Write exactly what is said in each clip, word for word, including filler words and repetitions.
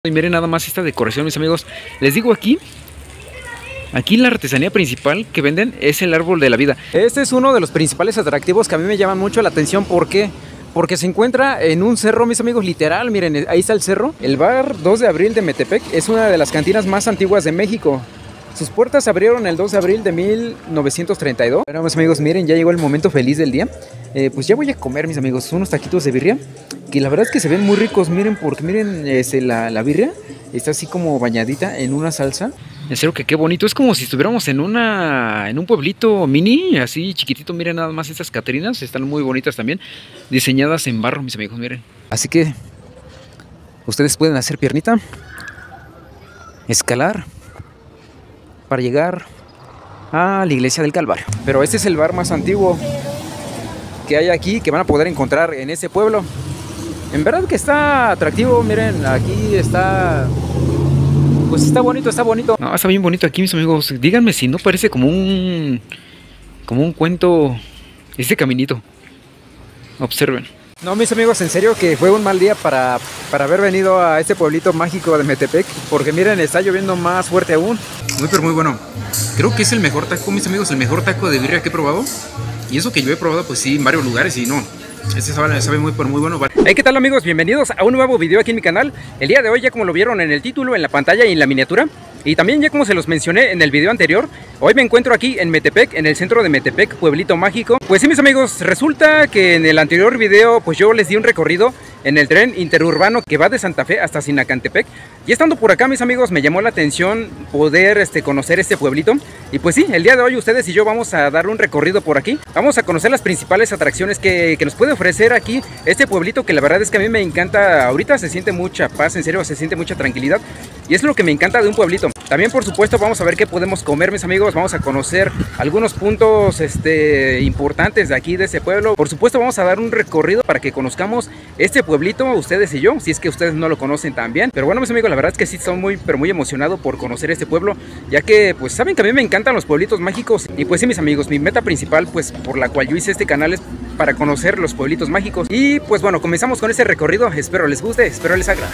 Y miren nada más esta decoración, mis amigos. Les digo aquí, aquí la artesanía principal que venden es el árbol de la vida. Este es uno de los principales atractivos que a mí me llaman mucho la atención. ¿Por qué? Porque se encuentra en un cerro, mis amigos, literal. Miren, ahí está el cerro. El bar dos de abril de Metepec es una de las cantinas más antiguas de México. Sus puertas se abrieron el dos de abril de mil novecientos treinta y dos. Bueno, mis amigos, miren, ya llegó el momento feliz del día. Eh, pues ya voy a comer, mis amigos, unos taquitos de birria, que la verdad es que se ven muy ricos. Miren, porque miren, este, la, la birria está así como bañadita en una salsa. En serio que qué bonito, es como si estuviéramos en una en un pueblito mini, así chiquitito. Miren nada más estas catrinas, están muy bonitas también, diseñadas en barro, mis amigos, miren. Así que ustedes pueden hacer piernita, escalar para llegar a la iglesia del Calvario. Pero este es el bar más antiguo que hay aquí, que van a poder encontrar en ese pueblo. En verdad que está atractivo, miren, aquí está... Pues está bonito, está bonito. No, está bien bonito aquí, mis amigos. Díganme si no parece como un... como un cuento, este caminito. Observen. No, mis amigos, en serio que fue un mal día para, para haber venido a este pueblito mágico de Metepec. Porque miren, está lloviendo más fuerte aún. Muy pero muy bueno. Creo que es el mejor taco, mis amigos, el mejor taco de birria que he probado. Y eso que yo he probado, pues sí, en varios lugares y no. Este sabe, sabe muy, pero muy bueno. Hey, ¿qué tal, amigos? Bienvenidos a un nuevo video aquí en mi canal. El día de hoy, ya como lo vieron en el título, en la pantalla y en la miniatura, y también ya como se los mencioné en el video anterior, hoy me encuentro aquí en Metepec, en el centro de Metepec, pueblito mágico. Pues sí, mis amigos, resulta que en el anterior video pues yo les di un recorrido en el tren interurbano que va de Santa Fe hasta Sinacantepec. Y estando por acá, mis amigos, me llamó la atención poder este, conocer este pueblito. Y pues sí, el día de hoy ustedes y yo vamos a dar un recorrido por aquí. Vamos a conocer las principales atracciones que, que nos puede ofrecer aquí este pueblito, que la verdad es que a mí me encanta. Ahorita se siente mucha paz, en serio, se siente mucha tranquilidad. Y es lo que me encanta de un pueblito. También, por supuesto, vamos a ver qué podemos comer, mis amigos. Vamos a conocer algunos puntos este, importantes de aquí, de ese pueblo. Por supuesto, vamos a dar un recorrido para que conozcamos este pueblito, ustedes y yo, si es que ustedes no lo conocen también. Pero bueno, mis amigos, la verdad es que sí estoy muy, pero muy emocionado por conocer este pueblo, ya que, pues, saben que a mí me encantan los pueblitos mágicos. Y pues sí, mis amigos, mi meta principal, pues, por la cual yo hice este canal es para conocer los pueblitos mágicos. Y pues bueno, comenzamos con ese recorrido. Espero les guste, espero les agrade.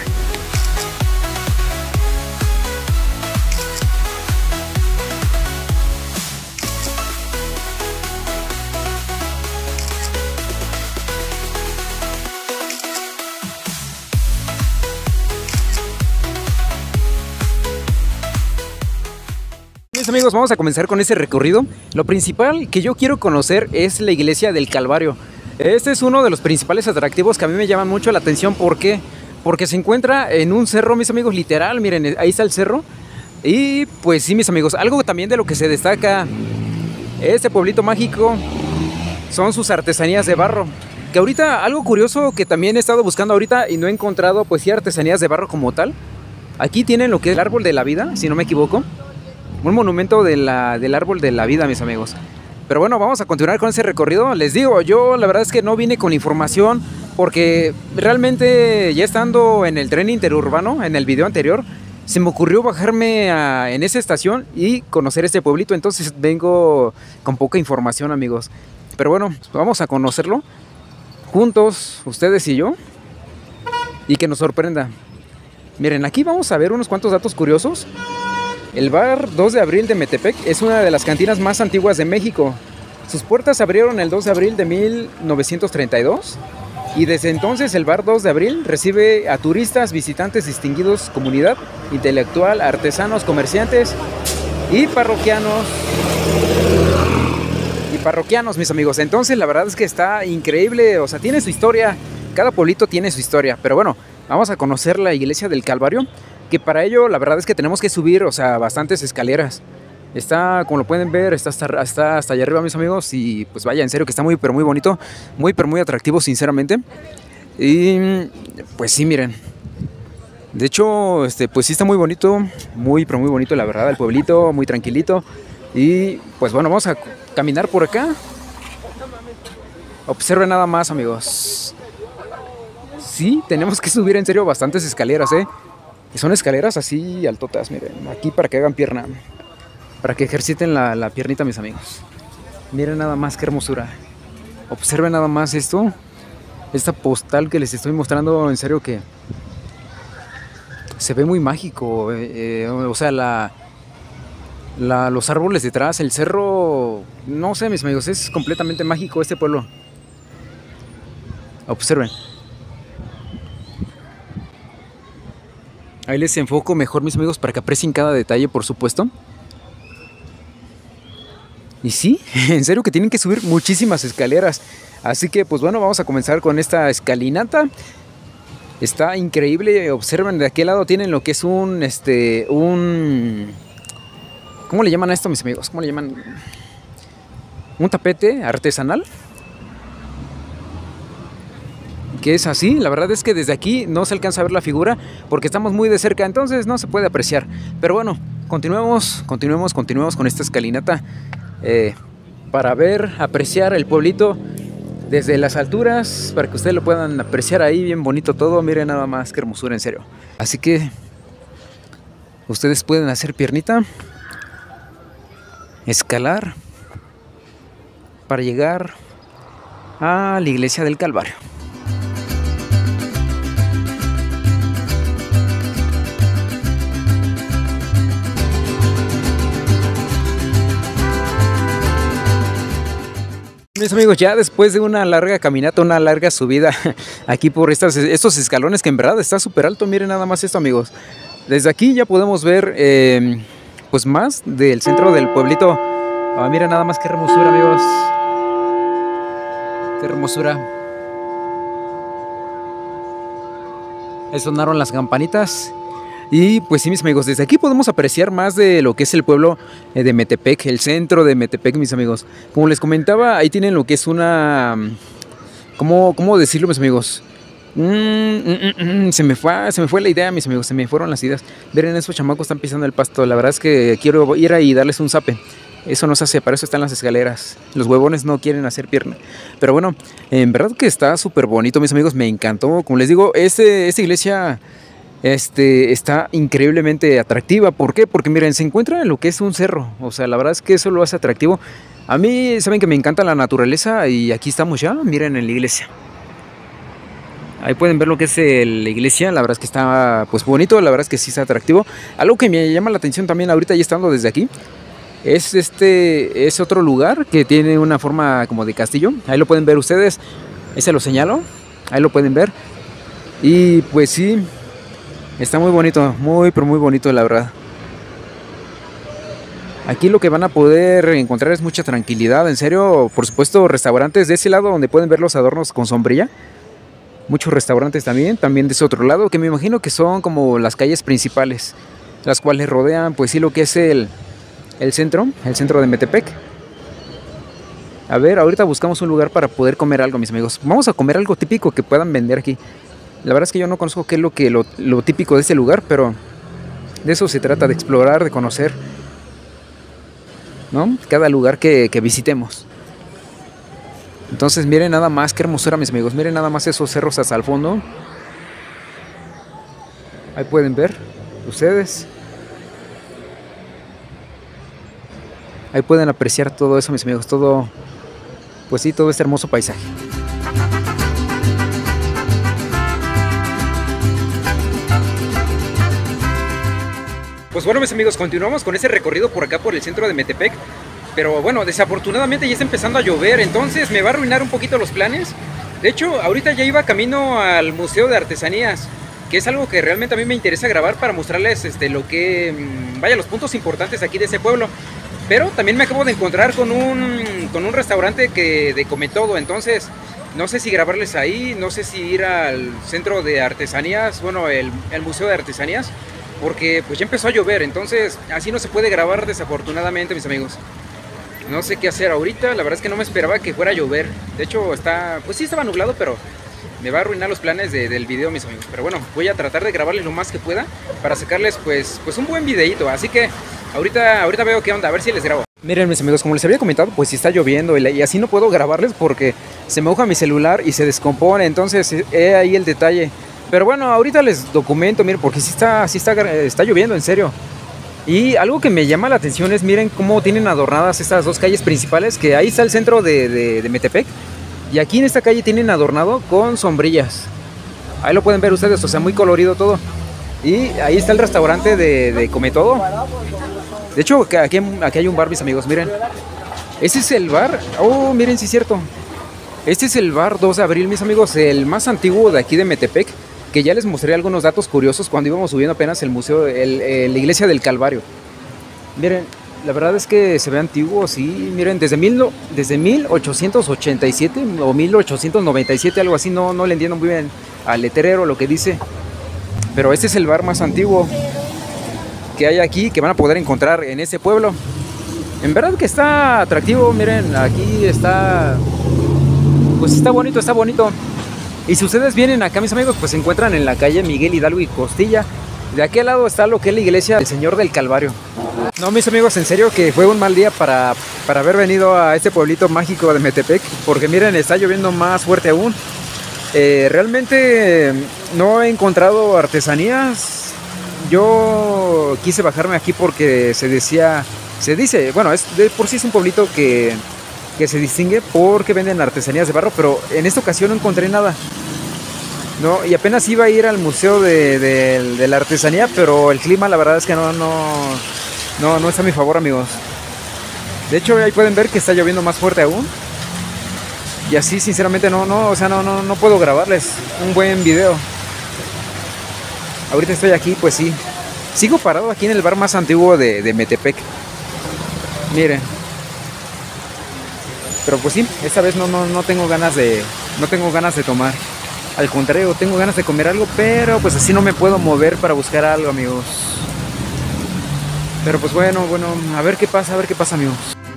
Mis amigos, vamos a comenzar con ese recorrido. Lo principal que yo quiero conocer es la iglesia del Calvario. Este es uno de los principales atractivos que a mí me llaman mucho la atención. ¿Por qué? Porque se encuentra en un cerro, mis amigos, literal. Miren, ahí está el cerro. Y pues sí, mis amigos, algo también de lo que se destaca este pueblito mágico son sus artesanías de barro. Que ahorita, algo curioso que también he estado buscando ahorita y no he encontrado, pues sí, artesanías de barro como tal. Aquí tienen lo que es el árbol de la vida, si no me equivoco. Un monumento de la, del árbol de la vida, mis amigos. Pero bueno, vamos a continuar con ese recorrido. Les digo, yo la verdad es que no vine con información, porque realmente ya estando en el tren interurbano, en el video anterior, se me ocurrió bajarme a, en esa estación y conocer este pueblito. Entonces vengo con poca información, amigos. Pero bueno, vamos a conocerlo juntos, ustedes y yo, y que nos sorprenda. Miren, aquí vamos a ver unos cuantos datos curiosos. El bar dos de abril de Metepec es una de las cantinas más antiguas de México. Sus puertas se abrieron el dos de abril de mil novecientos treinta y dos y desde entonces el bar dos de abril recibe a turistas, visitantes distinguidos, comunidad intelectual, artesanos, comerciantes y parroquianos. Y parroquianos, mis amigos. Entonces la verdad es que está increíble, o sea, tiene su historia. Cada pueblito tiene su historia. Pero bueno, vamos a conocer la iglesia del Calvario, que para ello la verdad es que tenemos que subir, o sea, bastantes escaleras. Está, como lo pueden ver, está hasta, hasta, hasta allá arriba, mis amigos. Y pues vaya, en serio que está muy, pero muy bonito. Muy, pero muy atractivo, sinceramente. Y pues sí, miren. De hecho, este, pues sí está muy bonito. Muy, pero muy bonito, la verdad, el pueblito, muy tranquilito. Y pues bueno, vamos a caminar por acá. Observen nada más, amigos. Sí, tenemos que subir en serio bastantes escaleras, eh. Y son escaleras así altotas, miren, aquí para que hagan pierna, para que ejerciten la, la piernita, mis amigos. Miren nada más qué hermosura. Observen nada más esto. Esta postal que les estoy mostrando, en serio que Se ve muy mágico, eh, eh, o sea, la, la, los árboles detrás, el cerro, no sé, mis amigos, es completamente mágico este pueblo. Observen. Ahí les enfoco mejor, mis amigos, para que aprecien cada detalle, por supuesto. Y sí, en serio que tienen que subir muchísimas escaleras. Así que, pues bueno, vamos a comenzar con esta escalinata. Está increíble. Observen, de aquel lado tienen lo que es un, este, un... ¿Cómo le llaman a esto, mis amigos? ¿Cómo le llaman? Un tapete artesanal. Que es así, la verdad es que desde aquí no se alcanza a ver la figura porque estamos muy de cerca, entonces no se puede apreciar. Pero bueno, continuemos, continuemos, continuemos con esta escalinata eh, para ver, apreciar el pueblito desde las alturas, para que ustedes lo puedan apreciar ahí, bien bonito todo. Miren nada más, qué hermosura, en serio. Así que ustedes pueden hacer piernita, escalar para llegar a la iglesia del Calvario. Mis amigos, ya después de una larga caminata, una larga subida aquí por estas, estos escalones que en verdad está súper alto, miren nada más esto, amigos. Desde aquí ya podemos ver eh, pues más del centro del pueblito. Ah, miren nada más qué hermosura, amigos. Qué hermosura. Ahí sonaron las campanitas. Y pues sí, mis amigos, desde aquí podemos apreciar más de lo que es el pueblo de Metepec, el centro de Metepec, mis amigos. Como les comentaba, ahí tienen lo que es una... ¿Cómo, cómo decirlo, mis amigos? Mm, mm, mm, se, me fue, se me fue la idea, mis amigos, se me fueron las ideas. Miren, esos chamacos están pisando el pasto. La verdad es que quiero ir ahí y darles un zape. Eso no se hace, para eso están las escaleras. Los huevones no quieren hacer pierna. Pero bueno, en verdad que está súper bonito, mis amigos, me encantó. Como les digo, este, esta iglesia... Este, está increíblemente atractiva. ¿Por qué? Porque miren, se encuentra en lo que es un cerro. O sea, la verdad es que eso lo hace atractivo. A mí, saben que me encanta la naturaleza. Y aquí estamos ya, miren, en la iglesia. Ahí pueden ver lo que es la iglesia. La verdad es que está pues bonito, la verdad es que sí está atractivo. Algo que me llama la atención también ahorita ya estando desde aquí Es este, es otro lugar que tiene una forma como de castillo. Ahí lo pueden ver ustedes, ahí se lo señalo. Ahí lo pueden ver. Y pues sí, está muy bonito, muy pero muy bonito, la verdad. Aquí lo que van a poder encontrar es mucha tranquilidad, en serio. Por supuesto, restaurantes de ese lado donde pueden ver los adornos con sombrilla. Muchos restaurantes también, también de ese otro lado, que me imagino que son como las calles principales, las cuales rodean, pues sí, lo que es el, el centro, el centro de Metepec. A ver, ahorita buscamos un lugar para poder comer algo, mis amigos. Vamos a comer algo típico que puedan vender aquí. La verdad es que yo no conozco qué es lo, que, lo, lo típico de este lugar, pero de eso se trata, de explorar, de conocer, ¿no? Cada lugar que, que visitemos. Entonces miren nada más, qué hermosura, mis amigos. Miren nada más esos cerros hasta el fondo. Ahí pueden ver ustedes. Ahí pueden apreciar todo eso, mis amigos. Todo, pues sí, todo este hermoso paisaje. Pues bueno, mis amigos, continuamos con ese recorrido por acá por el centro de Metepec. Pero bueno, desafortunadamente ya está empezando a llover, entonces me va a arruinar un poquito los planes. De hecho, ahorita ya iba camino al Museo de Artesanías, que es algo que realmente a mí me interesa grabar para mostrarles este, lo que, vaya, los puntos importantes aquí de ese pueblo. Pero también me acabo de encontrar con un, con un restaurante que de come todo, entonces no sé si grabarles ahí, no sé si ir al centro de artesanías, bueno, el, el Museo de Artesanías, porque pues ya empezó a llover, entonces así no se puede grabar desafortunadamente, mis amigos. No sé qué hacer ahorita, la verdad es que no me esperaba que fuera a llover. De hecho, está, pues sí estaba nublado, pero me va a arruinar los planes de, del video, mis amigos. Pero bueno, voy a tratar de grabarles lo más que pueda para sacarles pues, pues un buen videito. Así que ahorita, ahorita veo qué onda, a ver si les grabo. Miren, mis amigos, como les había comentado, pues sí está lloviendo y, y así no puedo grabarles porque se me moja mi celular y se descompone. Entonces, he ahí el detalle. Pero bueno, ahorita les documento, miren, porque sí está, sí está, está lloviendo, en serio. Y algo que me llama la atención es, miren cómo tienen adornadas estas dos calles principales, que ahí está el centro de, de, de Metepec. Y aquí en esta calle tienen adornado con sombrillas. Ahí lo pueden ver ustedes, o sea, muy colorido todo. Y ahí está el restaurante de, de Come Todo. De hecho, aquí, aquí hay un bar, mis amigos, miren. Este es el bar. Oh, miren, sí es cierto. Este es el bar dos de abril, mis amigos, el más antiguo de aquí de Metepec, que ya les mostré algunos datos curiosos cuando íbamos subiendo apenas el museo, el, el, la iglesia del Calvario. Miren, la verdad es que se ve antiguo, sí, miren, desde, mil, desde mil ochocientos ochenta y siete o mil ochocientos noventa y siete, algo así, no, no le entiendo muy bien al letrero lo que dice. Pero este es el bar más antiguo que hay aquí, que van a poder encontrar en este pueblo. En verdad que está atractivo, miren, aquí está, pues está bonito, está bonito. Y si ustedes vienen acá, mis amigos, pues se encuentran en la calle Miguel Hidalgo y Costilla. De aquel lado está lo que es la iglesia del Señor del Calvario. No, mis amigos, en serio que fue un mal día para, para haber venido a este pueblito mágico de Metepec, porque miren, está lloviendo más fuerte aún. Eh, realmente no he encontrado artesanías. Yo quise bajarme aquí porque se decía, se dice, bueno, es, de por sí es un pueblito que, que se distingue porque venden artesanías de barro, pero en esta ocasión no encontré nada. No, y apenas iba a ir al museo de, de, de la artesanía, pero el clima la verdad es que no, no, no, no está a mi favor, amigos. De hecho, ahí pueden ver que está lloviendo más fuerte aún. Y así, sinceramente, no, no, o sea, no, no, no puedo grabarles un buen video. Ahorita estoy aquí, pues sí. Sigo parado aquí en el bar más antiguo de, de Metepec. Miren. Pero pues sí, esta vez no, no, no tengo ganas de, no tengo ganas de tomar. Al contrario, tengo ganas de comer algo, pero pues así no me puedo mover para buscar algo, amigos. Pero pues bueno, bueno, a ver qué pasa, a ver qué pasa, amigos.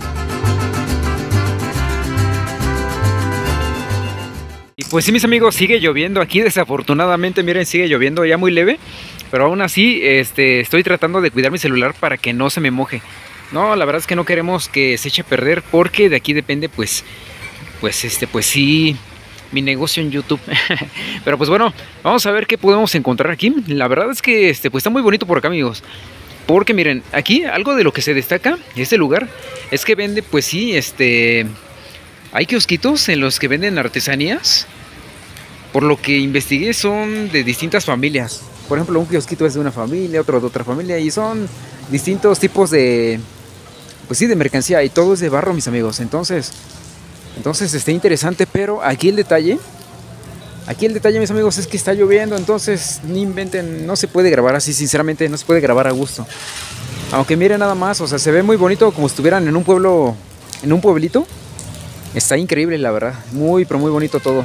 Y pues sí, mis amigos, sigue lloviendo aquí, desafortunadamente, miren, sigue lloviendo ya muy leve. Pero aún así, este, estoy tratando de cuidar mi celular para que no se me moje. No, la verdad es que no queremos que se eche a perder porque de aquí depende, pues, pues este, pues sí, mi negocio en YouTube. Pero pues bueno, vamos a ver qué podemos encontrar aquí. La verdad es que este, pues está muy bonito por acá, amigos. Porque miren, aquí algo de lo que se destaca este lugar es que vende, pues sí, este, hay kiosquitos en los que venden artesanías. Por lo que investigué son de distintas familias. Por ejemplo, un kiosquito es de una familia, otro de otra familia, y son distintos tipos de, pues sí, de mercancía, y todo es de barro, mis amigos. Entonces, entonces está interesante, pero aquí el detalle, aquí el detalle, mis amigos, es que está lloviendo, entonces ni inventen, no se puede grabar así, sinceramente, no se puede grabar a gusto. Aunque miren nada más, o sea, se ve muy bonito como si estuvieran en un pueblo, en un pueblito. Está increíble, la verdad, muy, pero muy bonito todo.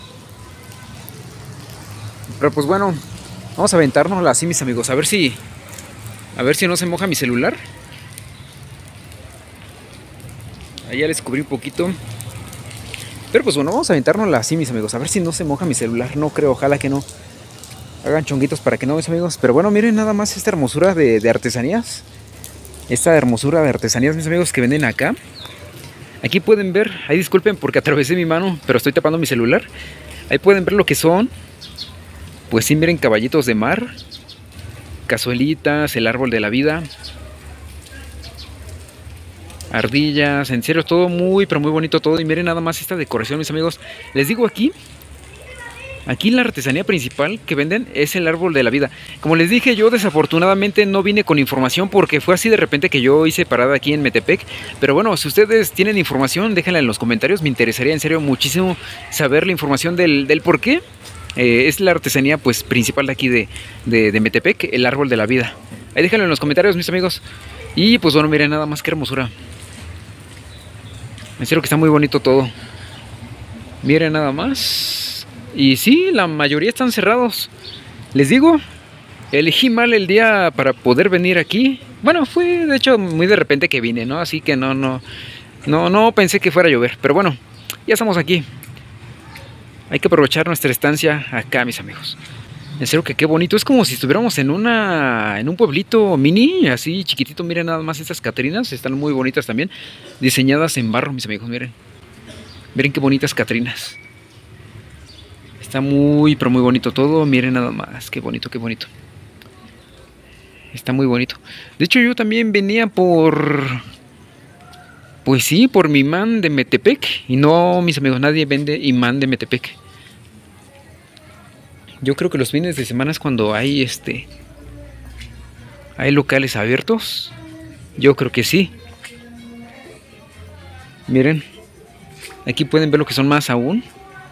Pero pues bueno, vamos a aventárnosla así, mis amigos, a ver si, a ver si no se moja mi celular. Ahí ya les cubrí un poquito. Pero pues bueno, vamos a aventárnosla así, mis amigos, a ver si no se moja mi celular. No creo, ojalá que no. Hagan chonguitos para que no, mis amigos. Pero bueno, miren nada más esta hermosura de, de artesanías. Esta hermosura de artesanías, mis amigos, que venden acá. Aquí pueden ver, ahí disculpen porque atravesé mi mano, pero estoy tapando mi celular. Ahí pueden ver lo que son. Pues sí, miren, caballitos de mar, cazuelitas, el árbol de la vida, ardillas, en serio, todo muy, pero muy bonito todo. Y miren nada más esta decoración, mis amigos. Les digo aquí, aquí la artesanía principal que venden es el árbol de la vida. Como les dije, yo desafortunadamente no vine con información porque fue así de repente que yo hice parada aquí en Metepec. Pero bueno, si ustedes tienen información, déjenla en los comentarios. Me interesaría en serio muchísimo saber la información del, del por qué. Eh, es la artesanía pues principal de aquí de, de, de Metepec, el árbol de la vida. Ahí déjenlo en los comentarios, mis amigos. Y pues bueno, miren nada más, qué hermosura. En serio que está muy bonito todo. Miren nada más. Y sí, la mayoría están cerrados. Les digo, elegí mal el día para poder venir aquí. Bueno, fue de hecho muy de repente que vine, ¿no? Así que no, no, no, no pensé que fuera a llover. Pero bueno, ya estamos aquí. Hay que aprovechar nuestra estancia acá, mis amigos. En serio que qué bonito. Es como si estuviéramos en una en un pueblito mini, así chiquitito. Miren nada más estas catrinas. Están muy bonitas también. Diseñadas en barro, mis amigos. Miren. Miren qué bonitas catrinas. Está muy, pero muy bonito todo. Miren nada más. Qué bonito, qué bonito. Está muy bonito. De hecho, yo también venía por... Pues sí, por mi imán de Metepec. Y no, mis amigos, nadie vende imán de Metepec. Yo creo que los fines de semana es cuando hay este hay locales abiertos. Yo creo que sí. Miren, aquí pueden ver lo que son más aún.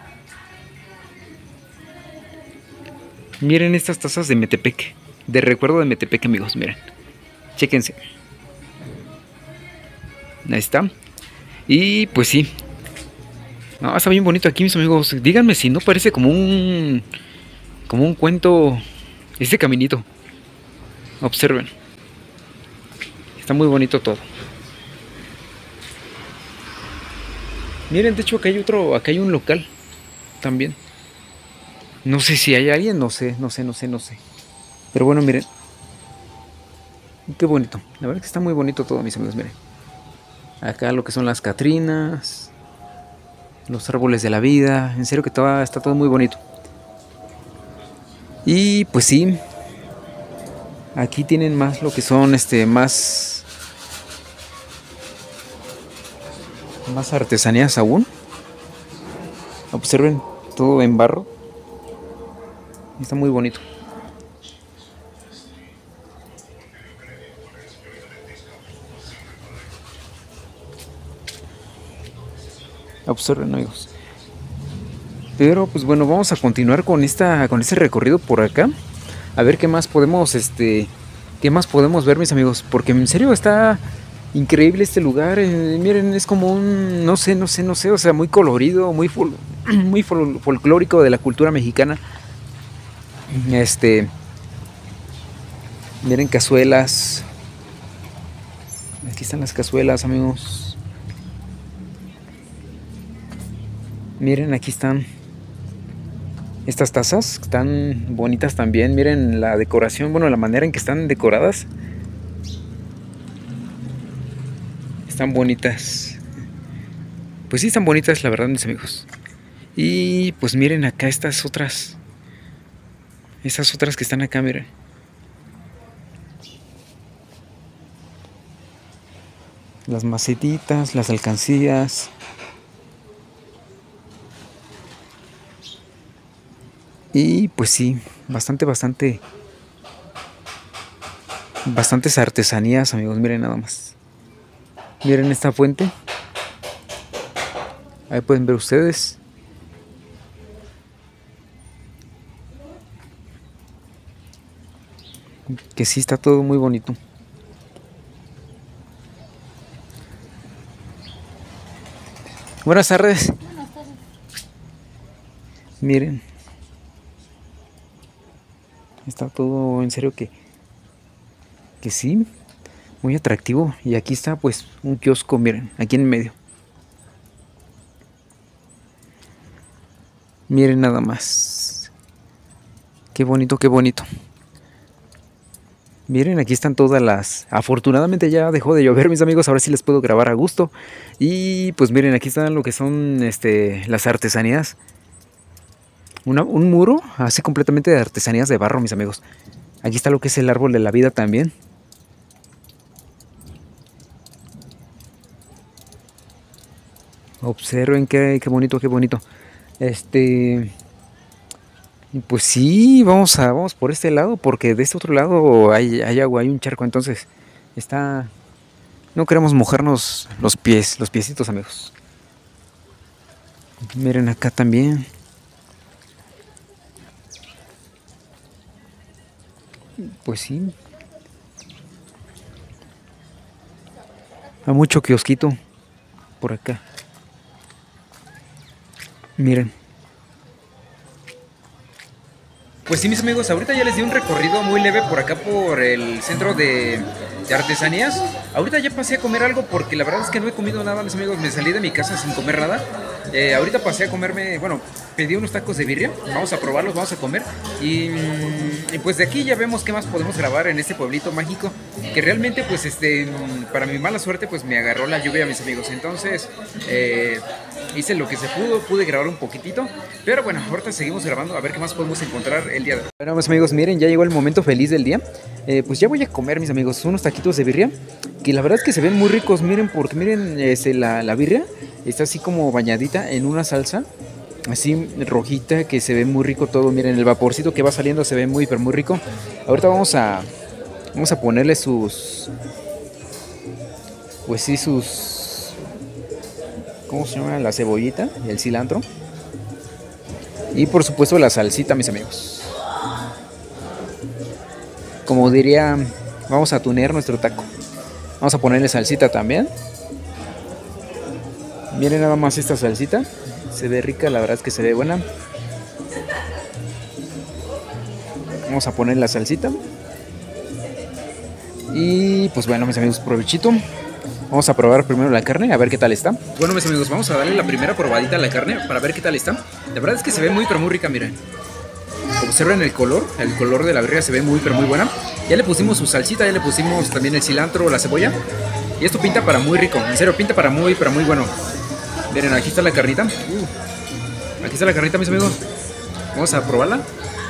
Miren estas tazas de Metepec, de recuerdo de Metepec, amigos, miren. Chéquense. Ahí está. Y pues sí. No, está bien bonito aquí, mis amigos. Díganme si no parece como un como un cuento este caminito. Observen. Está muy bonito todo. Miren, de hecho acá hay otro, acá hay un local también. No sé si hay alguien, no sé, no sé, no sé, no sé. Pero bueno, miren. Qué bonito. La verdad que está muy bonito todo, mis amigos, miren. Acá lo que son las catrinas, los árboles de la vida. En serio que todo, está todo muy bonito. Y pues sí. Aquí tienen más lo que son este más más artesanías aún. Observen todo en barro. Está muy bonito. Observen, amigos. Pero pues bueno, vamos a continuar con esta con este recorrido por acá. A ver qué más podemos este qué más podemos ver, mis amigos, porque en serio está increíble este lugar. Eh, miren, es como un no sé, no sé, no sé, o sea, muy colorido, muy fol muy fol folclórico de la cultura mexicana. Este miren, cazuelas. Aquí están las cazuelas, amigos. Miren, aquí están estas tazas, están bonitas también. Miren la decoración, bueno, la manera en que están decoradas. Están bonitas. Pues sí, están bonitas, la verdad, mis amigos. Y pues miren acá estas otras. Estas otras que están acá, miren. Las macetitas, las alcancías. Y pues sí, bastante, bastante. Bastantes artesanías, amigos, miren nada más. Miren esta fuente. Ahí pueden ver ustedes. Que sí está todo muy bonito. Buenas tardes. Buenas tardes. Miren. Está todo en serio que que sí, muy atractivo. Y aquí está pues un kiosco, miren, aquí en medio. Miren nada más. Qué bonito, qué bonito. Miren, aquí están todas las... Afortunadamente ya dejó de llover, mis amigos. Ahora sí les puedo grabar a gusto. Y pues miren, aquí están lo que son este, las artesanías. Una, un muro así completamente de artesanías de barro, mis amigos. Aquí está lo que es el árbol de la vida también. Observen qué, qué bonito, qué bonito. Este... Y pues sí, vamos a vamos por este lado, porque de este otro lado hay, hay agua, hay un charco, entonces está... No queremos mojarnos los pies, los piecitos, amigos. Miren acá también. Pues sí. Hay mucho kiosquito por acá. Miren. Pues sí, mis amigos, ahorita ya les di un recorrido muy leve por acá por el centro de, de artesanías. Ahorita ya pasé a comer algo porque la verdad es que no he comido nada, mis amigos. Me salí de mi casa sin comer nada. Eh, ahorita pasé a comerme, bueno, pedí unos tacos de birria. Vamos a probarlos, vamos a comer. Y, y pues de aquí ya vemos qué más podemos grabar en este pueblito mágico. Que realmente, pues, este, para mi mala suerte, pues me agarró la lluvia, mis amigos. Entonces, eh, hice lo que se pudo, pude grabar un poquitito. Pero bueno, ahorita seguimos grabando a ver qué más podemos encontrar el día de hoy. Bueno, mis amigos, miren, ya llegó el momento feliz del día. Eh, pues ya voy a comer, mis amigos, unos taquitos de birria. Que la verdad es que se ven muy ricos, miren, porque miren, este, la, la birria está así como bañadita en una salsa. así rojita, que se ve muy rico todo. Miren, el vaporcito que va saliendo se ve muy, pero muy rico. Ahorita vamos a, vamos a ponerle sus, pues sí, sus, ¿cómo se llama? La cebollita, el cilantro. Y por supuesto la salsita, mis amigos. Como diría, vamos a tunear nuestro taco. Vamos a ponerle salsita también. Miren nada más esta salsita. Se ve rica, la verdad es que se ve buena. Vamos a poner la salsita. Y pues bueno, mis amigos, provechito. Vamos a probar primero la carne, a ver qué tal está. Bueno, mis amigos, vamos a darle la primera probadita a la carne para ver qué tal está. La verdad es que se ve muy, pero muy rica, miren. Observen el color, el color de la birria se ve muy, pero muy buena. Ya le pusimos su salsita, ya le pusimos también el cilantro, la cebolla. Y esto pinta para muy rico, en serio, pinta para muy, pero muy bueno. Miren, aquí está la carnita. Uh, aquí está la carnita, mis amigos. Vamos a probarla.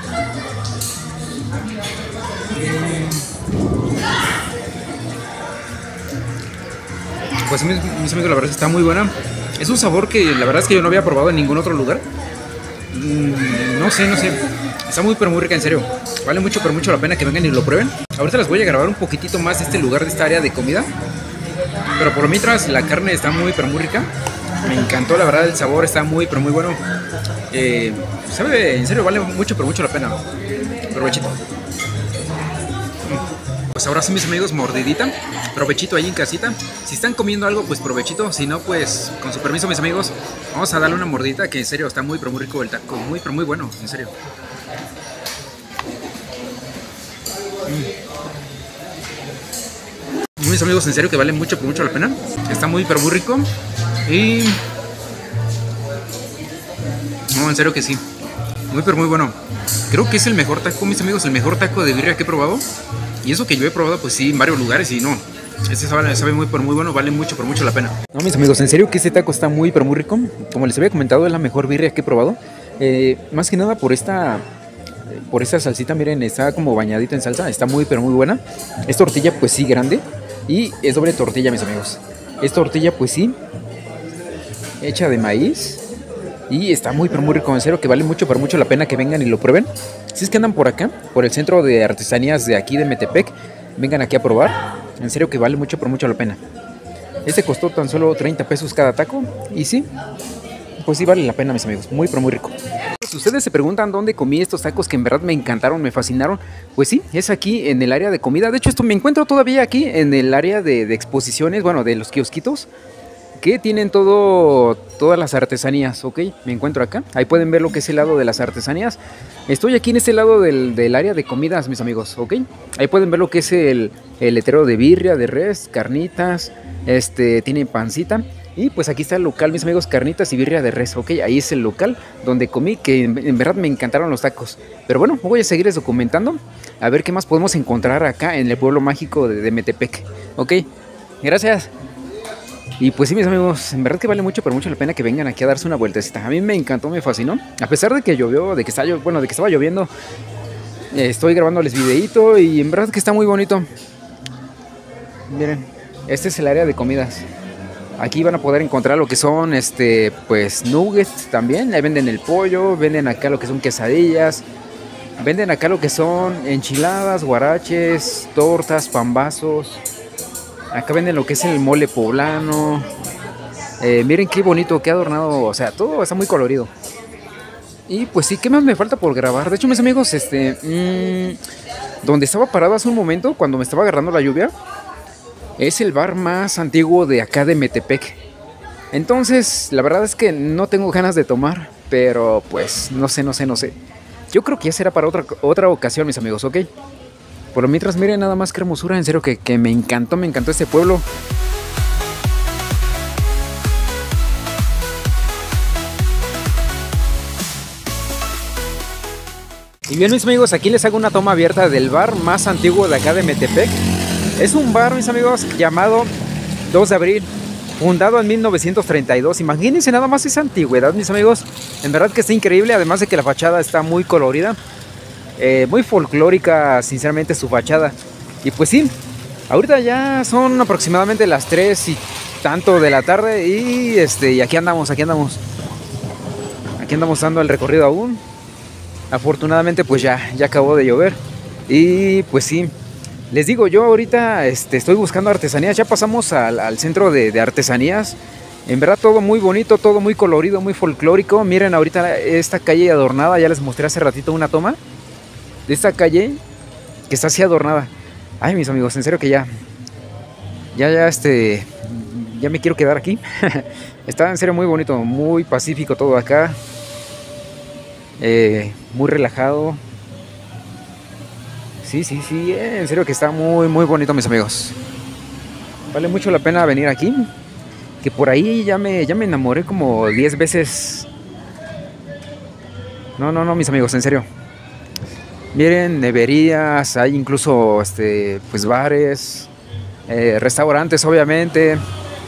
Pues mis, mis amigos, la verdad es que está muy buena. Es un sabor que la verdad es que yo no había probado en ningún otro lugar. Mm, no sé, no sé. Está muy pero muy rica, en serio. Vale mucho pero mucho la pena que vengan y lo prueben. Ahorita les voy a grabar un poquitito más de este lugar, de esta área de comida. Pero por mientras la carne está muy pero muy rica. Me encantó, la verdad, el sabor está muy pero muy bueno. Eh, sabe, en serio, vale mucho pero mucho la pena. Provechito. Pues ahora sí, mis amigos, mordidita. Provechito ahí en casita. Si están comiendo algo, pues provechito. Si no, pues con su permiso, mis amigos, vamos a darle una mordidita, que en serio está muy pero muy rico el taco. Muy pero muy bueno, en serio. Mm. Mis amigos, en serio que vale mucho pero mucho la pena. Está muy pero muy rico. Y... no, en serio que sí. Muy pero muy bueno. Creo que es el mejor taco, mis amigos, el mejor taco de birria que he probado. Y eso que yo he probado, pues sí, en varios lugares y no. Este sabe, sabe muy pero muy bueno, vale mucho pero mucho la pena. No, mis amigos, en serio que este taco está muy pero muy rico. Como les había comentado, es la mejor birria que he probado. Eh, más que nada por esta... por esta salsita, miren, está como bañadita en salsa. Está muy pero muy buena. Es tortilla, pues sí, grande. Y es doble tortilla, mis amigos. Es tortilla, pues sí, hecha de maíz. Y está muy pero muy rico, en serio que vale mucho pero mucho la pena que vengan y lo prueben. Si es que andan por acá, por el centro de artesanías de aquí de Metepec, vengan aquí a probar. En serio que vale mucho pero mucho la pena. Este costó tan solo treinta pesos cada taco. Y sí, pues sí vale la pena, mis amigos. Muy pero muy rico. Si ustedes se preguntan dónde comí estos tacos que en verdad me encantaron, me fascinaron, pues sí, es aquí en el área de comida. De hecho, esto me encuentro todavía aquí en el área de, de exposiciones, bueno, de los kiosquitos, que tienen todo, todas las artesanías, ¿ok? Me encuentro acá, ahí pueden ver lo que es el lado de las artesanías. Estoy aquí en este lado del, del área de comidas, mis amigos, ¿ok? Ahí pueden ver lo que es el, el letrero de birria, de res, carnitas, este, tiene pancita. Y pues aquí está el local, mis amigos, carnitas y birria de res, ¿ok? Ahí es el local donde comí, que en, en verdad me encantaron los tacos. Pero bueno, voy a seguirles documentando, a ver qué más podemos encontrar acá en el pueblo mágico de, de Metepec, ¿ok? Gracias. Y pues sí, mis amigos, en verdad que vale mucho, pero mucho la pena que vengan aquí a darse una vueltecita. A mí me encantó, me fascinó. A pesar de que llovió, de que estaba, bueno, de que estaba lloviendo, eh, estoy grabándoles videito y en verdad que está muy bonito. Miren, este es el área de comidas. Aquí van a poder encontrar lo que son, este, pues, nuggets también. Ahí venden el pollo, venden acá lo que son quesadillas. Venden acá lo que son enchiladas, guaraches, tortas, pambazos. Acá venden lo que es el mole poblano. Eh, miren qué bonito, qué adornado. O sea, todo está muy colorido. Y pues sí, ¿qué más me falta por grabar? De hecho, mis amigos, este... Mmm, donde estaba parado hace un momento, cuando me estaba agarrando la lluvia, es el bar más antiguo de acá de Metepec. Entonces, la verdad es que no tengo ganas de tomar. Pero pues, no sé, no sé, no sé. Yo creo que ya será para otra, otra ocasión, mis amigos, ¿ok? Por lo mientras, miren nada más qué hermosura. En serio que, que me encantó, me encantó este pueblo. Y bien, mis amigos, aquí les hago una toma abierta del bar más antiguo de acá de Metepec. Es un bar, mis amigos, llamado dos de abril, fundado en mil novecientos treinta y dos. Imagínense nada más esa antigüedad, mis amigos. En verdad que está increíble, además de que la fachada está muy colorida. Eh, muy folclórica, sinceramente, su fachada. Y pues sí, ahorita ya son aproximadamente las tres y tanto de la tarde. Y este y aquí andamos, aquí andamos. Aquí andamos dando el recorrido aún. Afortunadamente pues ya, ya acabó de llover. Y pues sí, les digo, yo ahorita este, estoy buscando artesanías. Ya pasamos al, al centro de, de artesanías. En verdad todo muy bonito, todo muy colorido, muy folclórico. Miren ahorita esta calle adornada. Ya les mostré hace ratito una toma de esta calle que está así adornada. Ay, mis amigos, en serio que ya Ya, ya, este Ya me quiero quedar aquí. Está en serio muy bonito, muy pacífico todo acá. Eh, muy relajado. Sí, sí, sí, eh, en serio que está muy, muy bonito, mis amigos. Vale mucho la pena venir aquí. Que por ahí ya me, ya me enamoré como diez veces. No, no, no, mis amigos, en serio. Miren, neverías, hay incluso este, pues bares, eh, restaurantes, obviamente.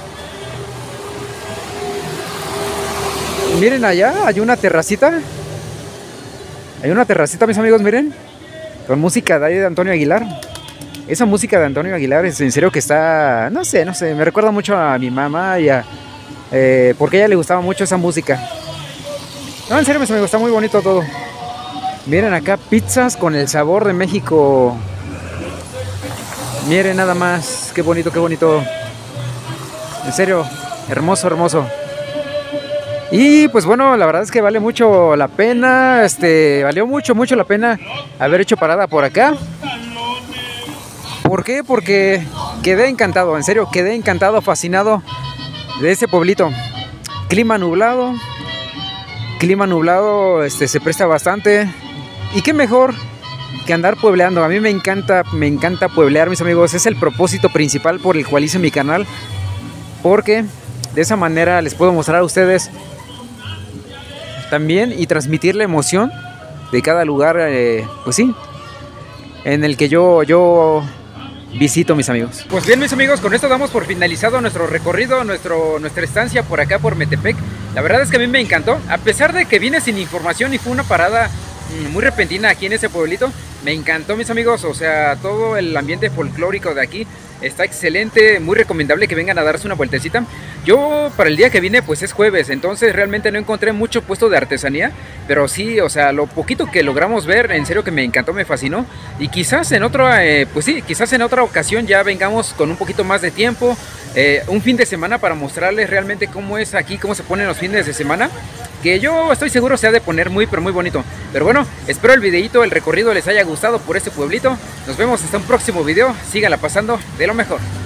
Miren allá, hay una terracita. Hay una terracita, mis amigos, miren. Con música de, ahí de Antonio Aguilar. Esa música de Antonio Aguilar es en serio que está... No sé, no sé, me recuerda mucho a mi mamá y a... Eh, porque a ella le gustaba mucho esa música. No, en serio, mis amigos, está muy bonito todo. Miren acá, pizzas con el sabor de México. Miren nada más, qué bonito, qué bonito. En serio, hermoso, hermoso. Y pues bueno, la verdad es que vale mucho la pena, este, valió mucho, mucho la pena haber hecho parada por acá. ¿Por qué? Porque quedé encantado, en serio, quedé encantado, fascinado de ese pueblito. Clima nublado, clima nublado, este, se presta bastante. Y qué mejor que andar puebleando. A mí me encanta, me encanta pueblear, mis amigos. Es el propósito principal por el cual hice mi canal. Porque de esa manera les puedo mostrar a ustedes también y transmitir la emoción de cada lugar, eh, pues sí, en el que yo, yo visito, mis amigos. Pues bien, mis amigos, con esto damos por finalizado nuestro recorrido, nuestro, nuestra estancia por acá por Metepec. La verdad es que a mí me encantó, a pesar de que vine sin información y fue una parada muy repentina aquí en ese pueblito. Me encantó, mis amigos, o sea, todo el ambiente folclórico de aquí está excelente, muy recomendable que vengan a darse una vueltecita. Yo para el día que vine pues es jueves, entonces realmente no encontré mucho puesto de artesanía, pero sí, o sea, lo poquito que logramos ver, en serio que me encantó, me fascinó. Y quizás en otra, eh, pues sí, quizás en otra ocasión ya vengamos con un poquito más de tiempo, eh, un fin de semana para mostrarles realmente cómo es aquí, cómo se ponen los fines de semana, que yo estoy seguro se ha de poner muy pero muy bonito. Pero bueno, espero el videito, el recorrido les haya gustado por este pueblito. Nos vemos hasta un próximo video, síganla pasando de lo mejor.